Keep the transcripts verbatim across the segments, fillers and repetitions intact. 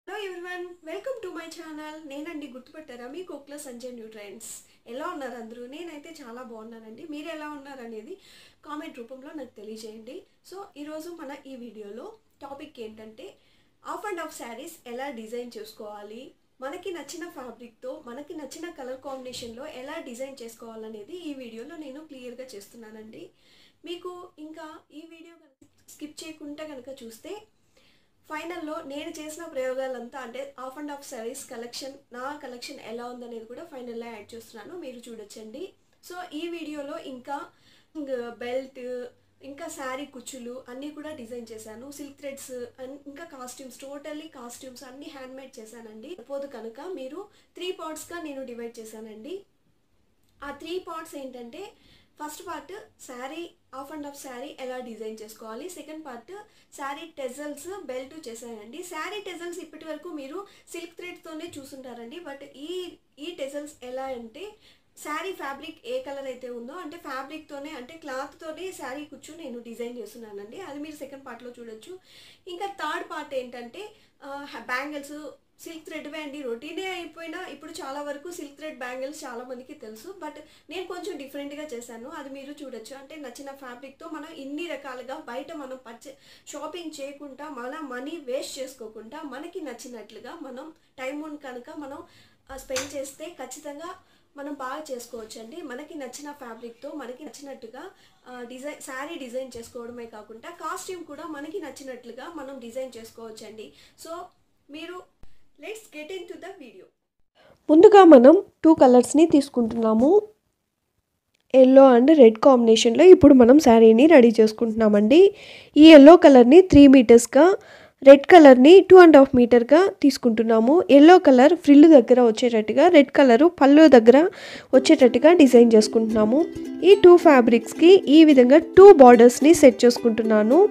Hello everyone, welcome to my channel. నేనండి గుర్తుపట్టారా మీ కోక్ల సంజయ్ న్యూట్రైన్స్. ఎలా ఉన్నారు అందరూ? నేనైతే చాలా బాగున్నానండి. మీరు ఎలా ఉన్నారు అనేది కామెంట్ రూపంలో నాకు తెలియజేయండి. సో ఈ రోజు మన ఈ వీడియోలో టాపిక్ ఏంటంటే ఆఫ్ అండ్ ఆఫ్ శారీస్ ఎలా డిజైన్ చేసుకోవాలి, మనకి నచ్చిన ఫ్యాబ్రిక్ తో మనకి నచ్చిన కలర్ కాంబినేషన్ లో ఎలా డిజైన్ చేసుకోవాలనేది ఈ వీడియోలో నేను క్లియర్ గా చేస్తున్నానండి. మీకు ఇంకా ఈ వీడియో స్కిప్ చేయకుండా గనుక చూస్తే ఫైనల్లో నేను చేసిన ప్రయోగాలంతా అంటే half and half saris collection నా కలెక్షన్ ఎలా ఉందనేది కూడా ఫైనల్లో యాడ్ చేస్తున్నాను, మీరు చూడొచ్చండి. సో ఈ వీడియోలో ఇంకా బెల్ట్ ఇంకా శారీ కుచ్చులు అన్నీ కూడా డిజైన్ చేశాను, సిల్క్ థ్రెడ్స్ ఇంకా కాస్ట్యూమ్స్, టోటల్లీ కాస్ట్యూమ్స్ అన్నీ హ్యాండ్మేడ్ చేశానండి. పోదు కనుక మీరు త్రీ పార్ట్స్గా నేను డివైడ్ చేశానండి. ఆ త్రీ పార్ట్స్ ఏంటంటే first part sari half and half sari ఎలా డిజైన్ చేసుకోవాలి, second part sari tassels belt చేశానండి. శారీ టెజల్స్ ఇప్పటి వరకు మీరు సిల్క్ థ్రెడ్తోనే చూసుంటారండి. బట్ ఈ ఈ టెజల్స్ ఎలా అంటే శారీ ఫ్యాబ్రిక్ ఏ కలర్ అయితే ఉందో అంటే ఫ్యాబ్రిక్తోనే అంటే క్లాత్తోనే శారీ కుచ్చు నేను డిజైన్ చేస్తున్నానండి. అది మీరు సెకండ్ పార్ట్లో చూడొచ్చు. ఇంకా థర్డ్ పార్ట్ ఏంటంటే బ్యాంగిల్స్ సిల్క్ థ్రెడ్వే అండి. రొటీనే అయిపోయినా ఇప్పుడు చాలా వరకు సిల్క్ థ్రెడ్ బ్యాంగిల్స్ చాలా మందికి తెలుసు, బట్ నేను కొంచెం డిఫరెంట్గా చేశాను, అది మీరు చూడొచ్చు. అంటే నచ్చిన ఫ్యాబ్రిక్తో మనం ఇన్ని రకాలుగా బయట మనం పర్చే షాపింగ్ చేయకుండా మన మనీ వేస్ట్ చేసుకోకుండా మనకి నచ్చినట్లుగా మనం టైం కనుక మనం స్పెండ్ చేస్తే ఖచ్చితంగా మనం బాగా చేసుకోవచ్చండి. మనకి నచ్చిన ఫ్యాబ్రిక్తో మనకి నచ్చినట్టుగా డిజైన్ శారీ డిజైన్ చేసుకోవడమే కాకుండా కాస్ట్యూమ్ కూడా మనకి నచ్చినట్లుగా మనం డిజైన్ చేసుకోవచ్చండి. సో మీరు let's get into the video. ముందుగా మనం టూ కలర్స్ని తీసుకుంటున్నాము, ఎల్లో అండ్ రెడ్ కాంబినేషన్లో. ఇప్పుడు మనం శారీని రెడీ చేసుకుంటున్నామండి. ఈ ఎల్లో కలర్ని త్రీ మీటర్స్గా, రెడ్ కలర్ని టూ అండ్ హాఫ్ మీటర్గా తీసుకుంటున్నాము. ఎల్లో కలర్ ఫ్రిల్ దగ్గర వచ్చేటట్టుగా, రెడ్ కలరు పళ్ళు దగ్గర వచ్చేటట్టుగా డిజైన్ చేసుకుంటున్నాము. ఈ టూ ఫ్యాబ్రిక్స్కి ఈ విధంగా టూ బార్డర్స్ని సెట్ చేసుకుంటున్నాను.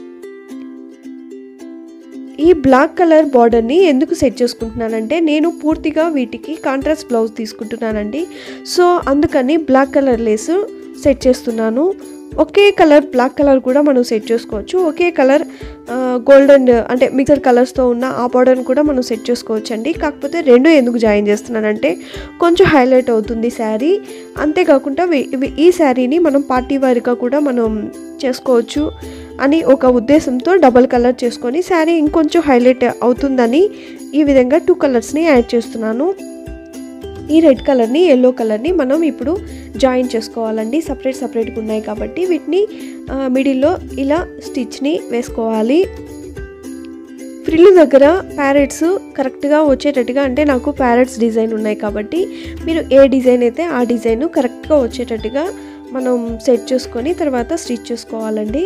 ఈ బ్లాక్ కలర్ బార్డర్ని ఎందుకు సెట్ చేసుకుంటున్నానంటే నేను పూర్తిగా వీటికి కాంట్రాస్ట్ బ్లౌజ్ తీసుకుంటున్నానండి. సో అందుకని బ్లాక్ కలర్ లేస్ సెట్ చేస్తున్నాను. ఒకే కలర్ బ్లాక్ కలర్ కూడా మనం సెట్ చేసుకోవచ్చు, ఒకే కలర్ గోల్డెన్ అంటే మిక్సర్ కలర్స్తో ఉన్న ఆ బార్డర్ని కూడా మనం సెట్ చేసుకోవచ్చు అండి. కాకపోతే రెండు ఎందుకు జాయిన్ చేస్తున్నానంటే కొంచెం హైలైట్ అవుతుంది శారీ. అంతేకాకుండా ఈ శారీని మనం పార్టీ వేర్గా కూడా మనం చేసుకోవచ్చు అని ఒక ఉద్దేశంతో డబల్ కలర్ చేసుకొని శారీ ఇంకొంచెం హైలైట్ అవుతుందని ఈ విధంగా టూ కలర్స్ని యాడ్ చేస్తున్నాను. ఈ రెడ్ కలర్ని ఎల్లో కలర్ని మనం ఇప్పుడు జాయిన్ చేసుకోవాలండి. సపరేట్ సపరేట్గా ఉన్నాయి కాబట్టి వీటిని మిడిల్లో ఇలా స్టిచ్ని వేసుకోవాలి. ఫ్రిల్ దగ్గర ప్యారెట్స్ కరెక్ట్గా వచ్చేటట్టుగా, అంటే నాకు ప్యారెట్స్ డిజైన్ ఉన్నాయి కాబట్టి మీరు ఏ డిజైన్ అయితే ఆ డిజైన్ కరెక్ట్గా వచ్చేటట్టుగా మనం సెట్ చేసుకొని తర్వాత స్టిచ్ చేసుకోవాలండి.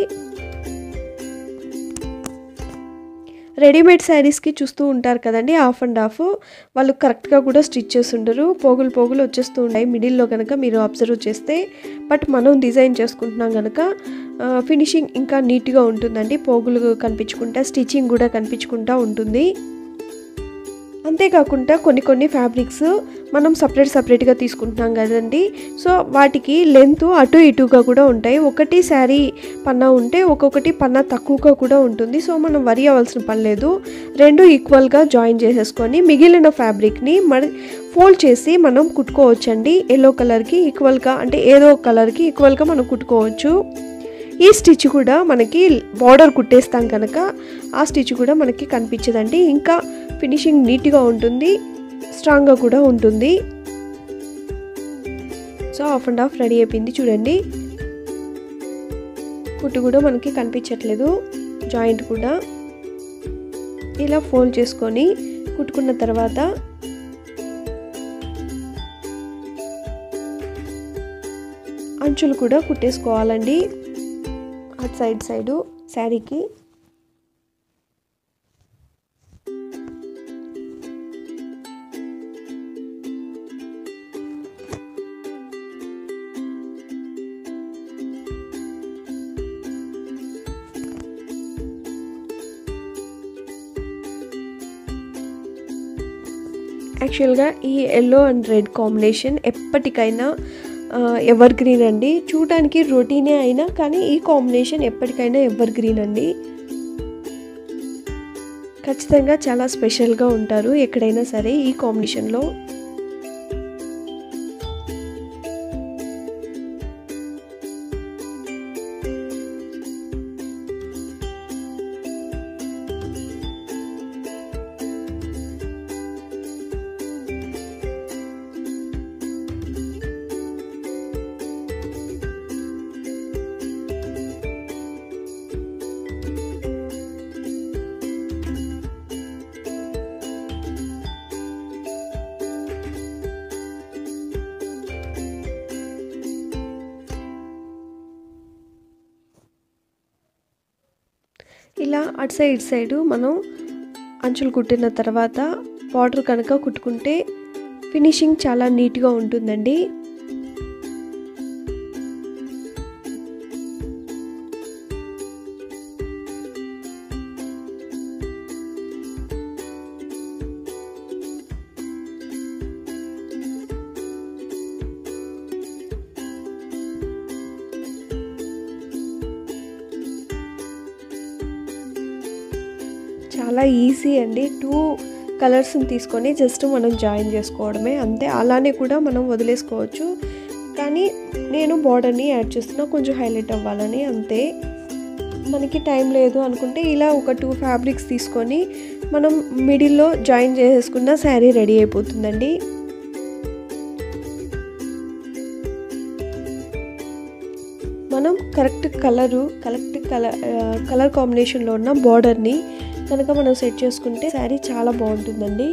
రెడీమేడ్ శారీస్కి చూస్తూ ఉంటారు కదండి, ఆఫ్ అండ్ ఆఫ్ వాళ్ళు కరెక్ట్గా కూడా స్టిచ్ చేసి ఉండరు, పోగులు పోగులు వచ్చేస్తూ ఉంటాయి మిడిల్లో కనుక మీరు అబ్జర్వ్ చేస్తే. బట్ మనం డిజైన్ చేసుకుంటున్నాం కనుక ఫినిషింగ్ ఇంకా నీట్గా ఉంటుందండి, పోగులు కనిపించుకుంటా స్టిచ్చింగ్ కూడా కనిపించుకుంటా ఉంటుంది. అంతేకాకుండా కొన్ని కొన్ని ఫ్యాబ్రిక్స్ మనం సపరేట్ సపరేట్గా తీసుకుంటున్నాం కదండి. సో వాటికి లెంత్ అటు ఇటుగా కూడా ఉంటాయి. ఒకటి శారీ పన్నా ఉంటే ఒక్కొక్కటి పన్నా తక్కువగా కూడా ఉంటుంది. సో మనం వరి అవ్వాల్సిన పని లేదు, రెండు ఈక్వల్గా జాయిన్ చేసేసుకొని మిగిలిన ఫ్యాబ్రిక్ని మరి ఫోల్డ్ చేసి మనం కుట్టుకోవచ్చండి. ఎల్లో కలర్కి ఈక్వల్గా అంటే ఏదో ఒక కలర్కి ఈక్వల్గా మనం కుట్టుకోవచ్చు. ఈ స్టిచ్ కూడా మనకి బార్డర్ కుట్టేస్తాం కనుక ఆ స్టిచ్ కూడా మనకి కనిపించదండి. ఇంకా ఫినిషింగ్ నీట్గా ఉంటుంది, స్ట్రాంగ్గా కూడా ఉంటుంది. So half and half ready అయిపోయింది చూడండి. కుట్టు కూడా మనకి కనిపించట్లేదు, జాయింట్ కూడా. ఇలా ఫోల్డ్ చేసుకొని కుట్టుకున్న తర్వాత అంచులు కూడా కుట్టేసుకోవాలండి అటు సైడ్ సైడు శారీకి. యాక్చువల్గా ఈ ఎల్లో అండ్ రెడ్ కాంబినేషన్ ఎప్పటికైనా ఎవర్ గ్రీన్ అండి. చూడడానికి రొటీనే అయినా కానీ ఈ కాంబినేషన్ ఎప్పటికైనా ఎవర్ గ్రీన్ అండి. ఖచ్చితంగా చాలా స్పెషల్గా ఉంటారు ఎక్కడైనా సరే ఈ కాంబినేషన్లో. ఇలా అటు సైడ్ ఇటు సైడు మనం అంచులు కుట్టిన తర్వాత బార్డర్ కనుక కుట్టుకుంటే ఫినిషింగ్ చాలా నీట్గా ఉంటుందండి. చాలా ఈజీ అండి. టూ కలర్స్ని తీసుకొని జస్ట్ మనం జాయిన్ చేసుకోవడమే అంతే. అలానే కూడా మనం వదిలేసుకోవచ్చు, కానీ నేను బార్డర్ని యాడ్ చేస్తున్నా కొంచెం హైలైట్ అవ్వాలని అంతే. మనకి టైం లేదు అనుకుంటే ఇలా ఒక టూ ఫ్యాబ్రిక్స్ తీసుకొని మనం మిడిల్లో జాయిన్ చేసేసుకున్న శారీ రెడీ అయిపోతుందండి. మనం correct colour correct colour colour కాంబినేషన్లో ఉన్న బార్డర్ని కనుక మనం సెట్ చేసుకుంటే శారీ చాలా బాగుంటుందండి.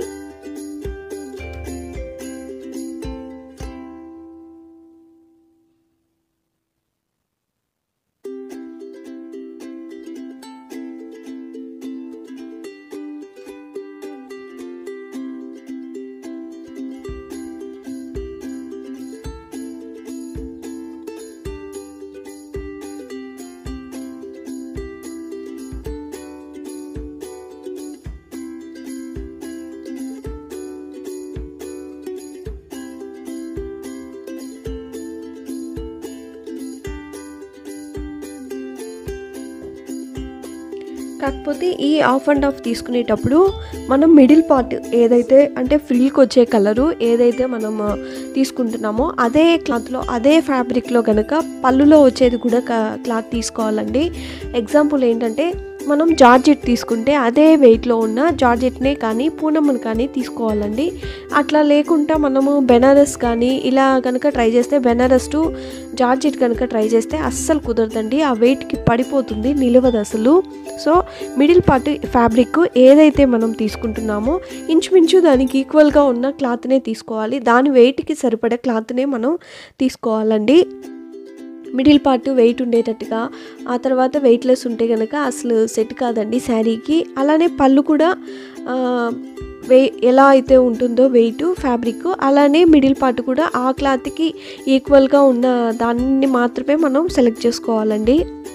కాకపోతే ఈ ఆఫ్ అండ్ ఆఫ్ తీసుకునేటప్పుడు మనం మిడిల్ పార్ట్ ఏదైతే అంటే ఫ్రిల్కి వచ్చే కలరు ఏదైతే మనం తీసుకుంటున్నామో అదే క్లాత్లో అదే ఫ్యాబ్రిక్లో కనుక పళ్ళులో వచ్చేది కూడా క్లాత్ తీసుకోవాలండి. ఎగ్జాంపుల్ ఏంటంటే మనం జార్జెట్ తీసుకుంటే అదే వెయిట్లో ఉన్న జార్జెట్నే కానీ పూనమ్మను కానీ తీసుకోవాలండి. అట్లా లేకుండా మనము బెనారస్ కానీ ఇలా కనుక ట్రై చేస్తే బెనారస్ టు జార్జెట్ కనుక ట్రై చేస్తే అస్సలు కుదరదండి. ఆ వెయిట్కి పడిపోతుంది, నిలవదు అసలు. సో మిడిల్ పార్ట్ ఫ్యాబ్రిక్ ఏదైతే మనం తీసుకుంటున్నామో ఇంచుమించు దానికి ఈక్వల్గా ఉన్న క్లాత్నే తీసుకోవాలి. దాని వెయిట్కి సరిపడే క్లాత్నే మనం తీసుకోవాలండి. మిడిల్ పార్ట్ వెయిట్ ఉండేటట్టుగా, ఆ తర్వాత వెయిట్లెస్ ఉంటే కనుక అసలు సెట్ కాదండి శారీకి. అలానే పళ్ళు కూడా వే ఎలా అయితే ఉంటుందో వెయిట్ ఫ్యాబ్రిక్ అలానే మిడిల్ పార్ట్ కూడా ఆ క్లాత్కి ఈక్వల్గా ఉన్న దాన్ని మాత్రమే మనం సెలెక్ట్ చేసుకోవాలండి.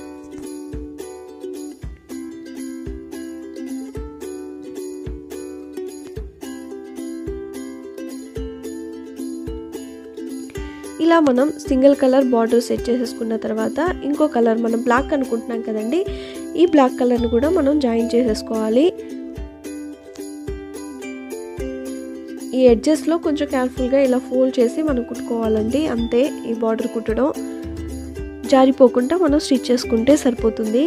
ఇలా మనం సింగిల్ కలర్ బార్డర్ సెట్ చేసేసుకున్న తర్వాత ఇంకో కలర్ మనం బ్లాక్ అనుకుంటున్నాం కదండి, ఈ బ్లాక్ కలర్ని కూడా మనం జాయిన్ చేసేసుకోవాలి. ఈ ఎడ్జెస్లో కొంచెం కేర్ఫుల్గా ఇలా ఫోల్డ్ చేసి మనం కుట్టుకోవాలండి అంతే. ఈ బార్డర్ కుట్టడం జారిపోకుండా మనం స్టిచ్ చేసుకుంటే సరిపోతుంది.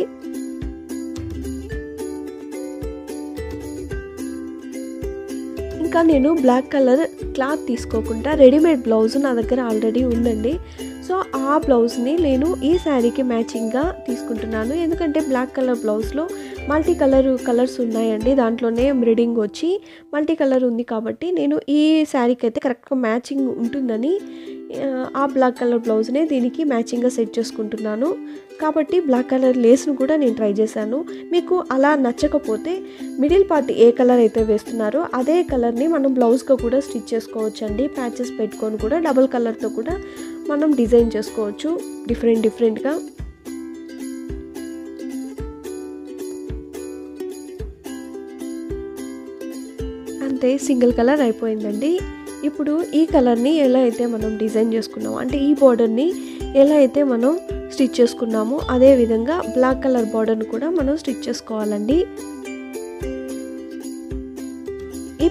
ఇంకా నేను బ్లాక్ కలర్ క్లాత్ తీసుకోకుండా రెడీమేడ్ బ్లౌజ్ నా దగ్గర ఆల్రెడీ ఉందండి. సో ఆ బ్లౌజ్ని నేను ఈ శారీకి మ్యాచింగ్గా తీసుకుంటున్నాను. ఎందుకంటే బ్లాక్ కలర్ బ్లౌజ్లో మల్టీ కలర్ కలర్స్ ఉన్నాయండి, దాంట్లోనే ఎంబ్రాయిడింగ్ వచ్చి మల్టీ కలర్ ఉంది కాబట్టి నేను ఈ శారీకి అయితే కరెక్ట్గా మ్యాచింగ్ ఉంటుందని ఆ బ్లాక్ కలర్ బ్లౌజ్నే దీనికి మ్యాచింగ్గా సెట్ చేసుకుంటున్నాను. కాబట్టి బ్లాక్ కలర్ లేస్ను కూడా నేను ట్రై చేశాను. మీకు అలా నచ్చకపోతే మిడిల్ పార్ట్ ఏ కలర్ అయితే వేస్తున్నారో అదే కలర్ని మనం బ్లౌజ్గా కూడా స్టిచ్ చేసుకోవచ్చు అండి. ప్యాచెస్ పెట్టుకొని కూడా డబుల్ కలర్తో కూడా మనం డిజైన్ చేసుకోవచ్చు డిఫరెంట్ డిఫరెంట్గా. అంతే, సింగిల్ కలర్ అయిపోయిందండి. ఇప్పుడు ఈ కలర్ని ఎలా అయితే మనం డిజైన్ చేసుకున్నామో అంటే ఈ బార్డర్ని ఎలా అయితే మనం స్టిచ్ చేసుకున్నామో అదే విధంగా బ్లాక్ కలర్ బార్డర్ని కూడా మనం స్టిచ్ చేసుకోవాలండి.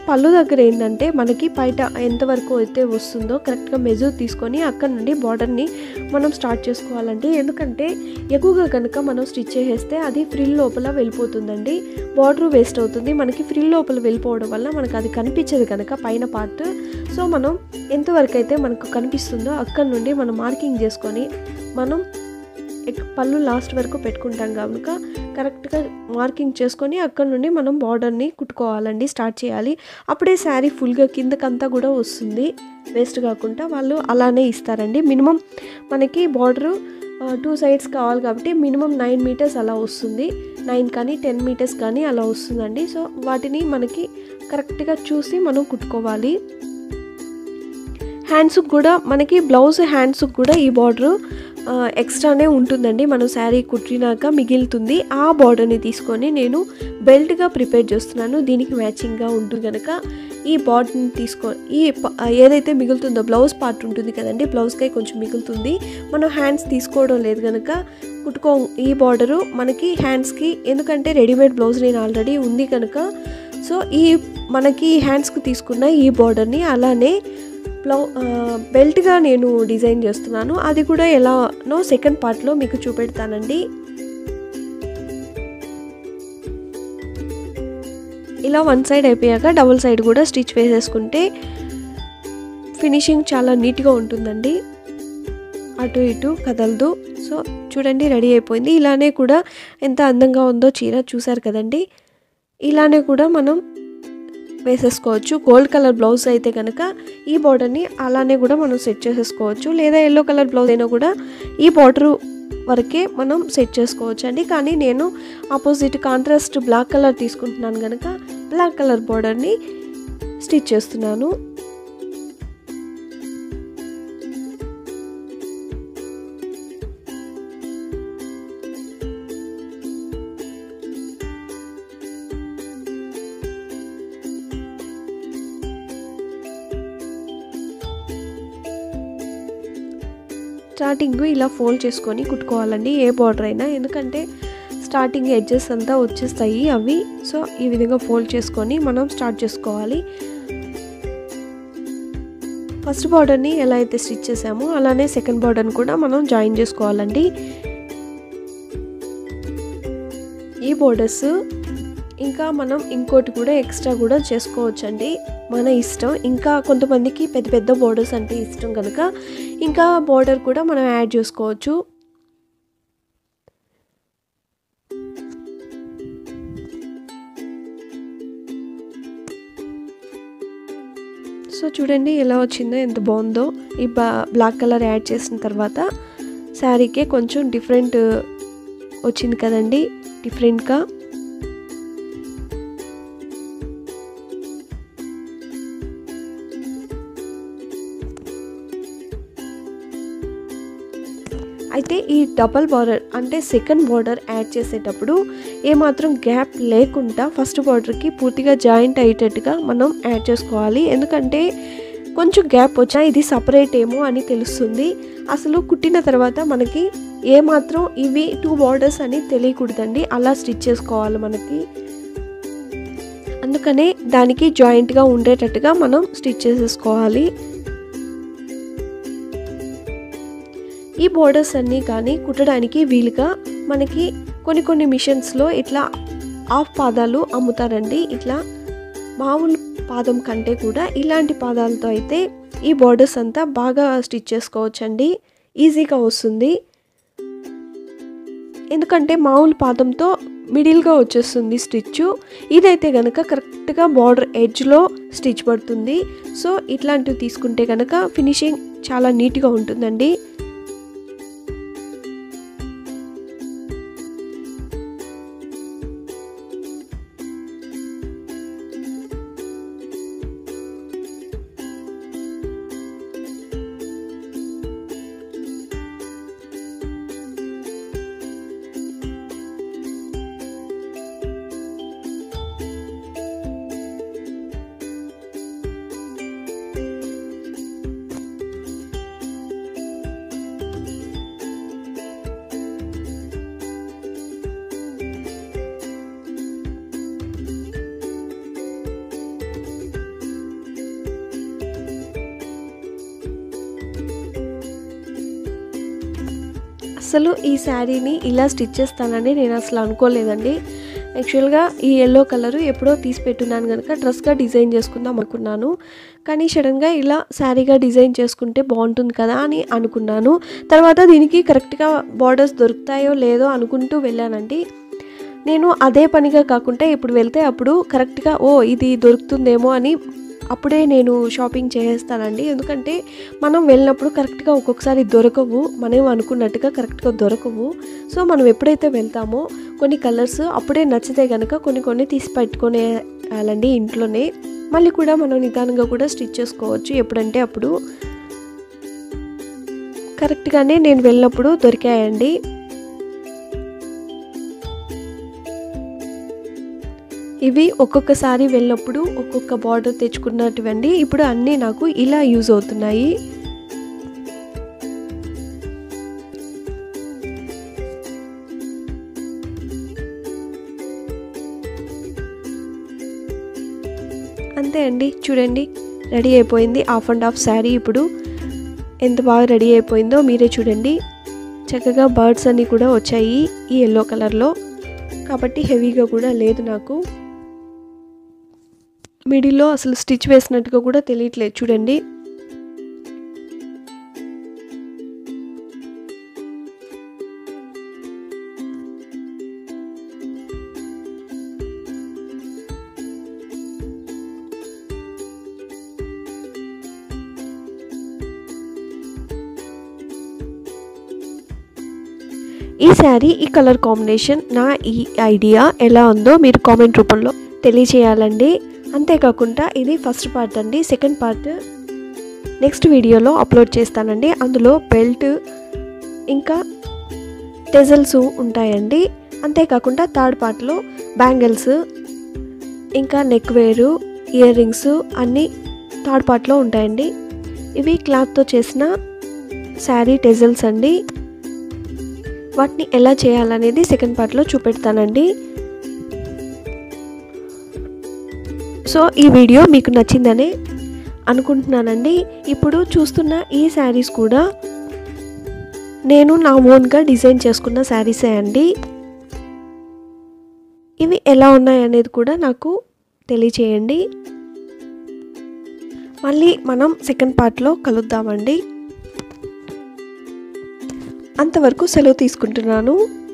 పళ్ళు దగ్గర ఏంటంటే మనకి బయట ఎంతవరకు అయితే వస్తుందో కరెక్ట్గా మెజర్ తీసుకొని అక్కడ నుండి బార్డర్ని మనం స్టార్ట్ చేసుకోవాలండి. ఎందుకంటే ఎక్కువగా కనుక మనం స్టిచ్ చేసేస్తే అది ఫ్రిల్ లోపల వెళ్ళిపోతుందండి, బార్డర్ వేస్ట్ అవుతుంది. మనకి ఫ్రిల్ లోపల వెళ్ళిపోవడం వల్ల మనకు అది కనిపించదు కనుక పైన పార్ట్. సో మనం ఎంతవరకు అయితే మనకు కనిపిస్తుందో అక్కడ నుండి మనం మార్కింగ్ చేసుకొని మనం పళ్ళు లాస్ట్ వరకు పెట్టుకుంటాం కనుక కరెక్ట్గా మార్కింగ్ చేసుకొని అక్కడ నుండి మనం బార్డర్ని కుట్టుకోవాలండి, స్టార్ట్ చేయాలి. అప్పుడే శారీ ఫుల్గా కిందకంతా కూడా వస్తుంది, వేస్ట్ కాకుండా వాళ్ళు అలానే ఇస్తారండి. మినిమం మనకి బార్డరు టూ సైడ్స్ కావాలి కాబట్టి మినిమం నైన్ మీటర్స్ అలా వస్తుంది, నైన్ కానీ టెన్ మీటర్స్ కానీ అలా వస్తుందండి. సో వాటిని మనకి కరెక్ట్గా చూసి మనం కుట్టుకోవాలి. హ్యాండ్స్కి కూడా మనకి బ్లౌజ్ హ్యాండ్స్కి కూడా ఈ బార్డరు ఎక్స్ట్రానే ఉంటుందండి, మనం శారీ కుట్టినాక మిగులుతుంది. ఆ బార్డర్ని తీసుకొని నేను బెల్ట్గా ప్రిపేర్ చేస్తున్నాను, దీనికి మ్యాచింగ్గా ఉంటుంది కనుక ఈ బార్డర్ని తీసుకో ఈ ఏదైతే మిగులుతుందో బ్లౌజ్ పార్ట్ ఉంటుంది కదండి, బ్లౌజ్కి కొంచెం మిగులుతుంది, మనం హ్యాండ్స్ తీసుకోవడం లేదు కనుక కుట్టుకో ఈ బార్డరు మనకి హ్యాండ్స్కి, ఎందుకంటే రెడీమేడ్ బ్లౌజ్ నేను ఆల్రెడీ ఉంది కనుక. సో ఈ మనకి హ్యాండ్స్కి తీసుకున్న ఈ బార్డర్ని అలానే బ్లౌ బెల్ట్గా నేను డిజైన్ చేస్తున్నాను, అది కూడా ఎలానో సెకండ్ పార్ట్లో మీకు చూపెడతానండి. ఇలా వన్ సైడ్ అయిపోయాక డబుల్ సైడ్ కూడా స్టిచ్ వేసేసుకుంటే ఫినిషింగ్ చాలా నీట్గా ఉంటుందండి, అటు ఇటు కదలదు. సో చూడండి రెడీ అయిపోయింది. ఇలానే కూడా ఎంత అందంగా ఉందో చీర, చూసారు కదండి. ఇలానే కూడా మనం వేసేసుకోవచ్చు. గోల్డ్ కలర్ బ్లౌజ్ అయితే కనుక ఈ బార్డర్ని అలానే కూడా మనం సెట్ చేసేసుకోవచ్చు, లేదా ఎల్లో కలర్ బ్లౌజ్ అయినా కూడా ఈ బార్డర్ వరకే మనం సెట్ చేసుకోవచ్చు అండి. కానీ నేను ఆపోజిట్ కాంట్రాస్ట్ బ్లాక్ కలర్ తీసుకుంటున్నాను కనుక బ్లాక్ కలర్ బార్డర్ని స్టిచ్ చేస్తున్నాను. స్టార్టింగ్ ఇలా ఫోల్డ్ చేసుకొని కుట్టుకోవాలండి ఏ బార్డర్ అయినా, ఎందుకంటే స్టార్టింగ్ ఎడ్జెస్ అంతా వచ్చేస్తాయి అవి. సో ఈ విధంగా ఫోల్డ్ చేసుకొని మనం స్టార్ట్ చేసుకోవాలి. ఫస్ట్ బార్డర్ని ఎలా అయితే స్టిచ్ చేసామో అలానే సెకండ్ బార్డర్ని కూడా మనం జాయిన్ చేసుకోవాలండి. ఈ బోర్డర్స్ ఇంకా మనం ఇంకోటి కూడా ఎక్స్ట్రా కూడా చేసుకోవచ్చండి, మన ఇష్టం. ఇంకా కొంతమందికి పెద్ద పెద్ద బోర్డర్స్ అంటే ఇష్టం కనుక ఇంకా బోర్డర్ కూడా మనం యాడ్ చేసుకోవచ్చు. సో చూడండి ఎలా వచ్చిందో, ఎంత బాగుందో. ఈ బ్లాక్ కలర్ యాడ్ చేసిన తర్వాత శారీకే కొంచెం డిఫరెంట్ వచ్చింది కదండి, డిఫరెంట్గా. అయితే ఈ డబల్ బార్డర్ అంటే సెకండ్ బార్డర్ యాడ్ చేసేటప్పుడు ఏమాత్రం గ్యాప్ లేకుండా ఫస్ట్ బార్డర్కి పూర్తిగా జాయింట్ అయ్యేటట్టుగా మనం యాడ్ చేసుకోవాలి. ఎందుకంటే కొంచెం గ్యాప్ వచ్చినా ఇది సపరేట్ ఏమో అని తెలుస్తుంది. అసలు కుట్టిన తర్వాత మనకి ఏమాత్రం ఇవి టూ బార్డర్స్ అని తెలియకూడదండి, అలా స్టిచ్ చేసుకోవాలి మనకి. అందుకనే దానికి జాయింట్గా ఉండేటట్టుగా మనం స్టిచ్ చేసేసుకోవాలి. ఈ బోర్డర్స్ అన్నీ కానీ కుట్టడానికి వీలుగా మనకి కొన్ని కొన్ని మిషన్స్లో ఇట్లా హాఫ్ పాదాలు అమ్ముతారండి. ఇట్లా మామూలు పాదం కంటే కూడా ఇలాంటి పాదాలతో అయితే ఈ బోర్డర్స్ అంతా బాగా స్టిచ్ చేసుకోవచ్చండి, ఈజీగా వస్తుంది. ఎందుకంటే మామూలు పాదంతో మిడిల్గా వచ్చేస్తుంది స్టిచ్, ఇదైతే కనుక కరెక్ట్గా బార్డర్ ఎడ్జ్లో స్టిచ్ పడుతుంది. సో ఇట్లాంటివి తీసుకుంటే కనుక ఫినిషింగ్ చాలా నీట్గా ఉంటుందండి. అసలు ఈ శారీని ఇలా స్టిచ్ చేస్తానని నేను అసలు అనుకోలేదండి. యాక్చువల్గా ఈ ఎల్లో కలరు ఎప్పుడో తీసి పెట్టున్నాను కనుక డ్రెస్గా డిజైన్ చేసుకుందాం అనుకున్నాను. కానీ సడన్గా ఇలా శారీగా డిజైన్ చేసుకుంటే బాగుంటుంది కదా అని అనుకున్నాను. తర్వాత దీనికి కరెక్ట్గా బార్డర్స్ దొరుకుతాయో లేదో అనుకుంటూ వెళ్ళానండి. నేను అదే పనిగా కాకుండా ఇప్పుడు వెళ్తే అప్పుడు కరెక్ట్గా ఓ ఇది దొరుకుతుందేమో అని అప్పుడే నేను షాపింగ్ చేసేస్తానండి. ఎందుకంటే మనం వెళ్ళినప్పుడు కరెక్ట్గా ఒక్కొక్కసారి దొరకవు, మనం అనుకున్నట్టుగా కరెక్ట్గా దొరకవు. సో మనం ఎప్పుడైతే వెళ్తామో కొన్ని కలర్స్ అప్పుడే నచ్చితే కనుక కొన్ని కొన్ని తీసి పెట్టుకునేయాలండి ఇంట్లోనే. మళ్ళీ కూడా మనం నిదానంగా కూడా స్టిచ్ చేసుకోవచ్చు ఎప్పుడంటే అప్పుడు. కరెక్ట్గానే నేను వెళ్ళినప్పుడు దొరికాయండి. ఇవి ఒక్కొక్కసారి వెళ్ళినప్పుడు ఒక్కొక్క బార్డర్ తెచ్చుకున్నటువండి. ఇప్పుడు అన్నీ నాకు ఇలా యూజ్ అవుతున్నాయి. అంతే అండి, చూడండి రెడీ అయిపోయింది. హాఫ్ అండ్ హాఫ్ శారీ ఇప్పుడు ఎంత బాగా రెడీ అయిపోయిందో మీరే చూడండి. చక్కగా బర్డ్స్ అన్నీ కూడా వచ్చాయి ఈ ఎల్లో కలర్లో, కాబట్టి హెవీగా కూడా లేదు. నాకు మిడిల్లో అసలు స్టిచ్ వేసినట్టుగా కూడా తెలియట్లేదు చూడండి. ఈ శారీ ఈ కలర్ కాంబినేషన్ నా ఈ ఐడియా ఎలా ఉందో మీరు కామెంట్ రూపంలో తెలియచేయాలండి. అంతేకాకుండా ఇది ఫస్ట్ పార్ట్ అండి. సెకండ్ పార్ట్ నెక్స్ట్ వీడియోలో అప్లోడ్ చేస్తానండి. అందులో బెల్ట్ ఇంకా టెజల్స్ ఉంటాయండి. అంతేకాకుండా థర్డ్ పార్ట్లో బ్యాంగిల్స్ ఇంకా నెక్ వేరు, ఇయర్ రింగ్స్ అన్నీ థర్డ్ పార్ట్లో ఉంటాయండి. ఇవి క్లాత్తో చేసిన శారీ టెజల్స్ అండి. వాటిని ఎలా చేయాలనేది సెకండ్ పార్ట్లో చూపెడతానండి. సో ఈ వీడియో మీకు నచ్చిందని అనుకుంటున్నానండి. ఇప్పుడు చూస్తున్న ఈ శారీస్ కూడా నేను నా ఓన్గా డిజైన్ చేసుకున్న శారీసే అండి. ఇవి ఎలా ఉన్నాయి అనేది కూడా నాకు తెలియచేయండి. మళ్ళీ మనం సెకండ్ పార్ట్లో కలుద్దామండి. అంతవరకు సెలవు తీసుకుంటున్నాను.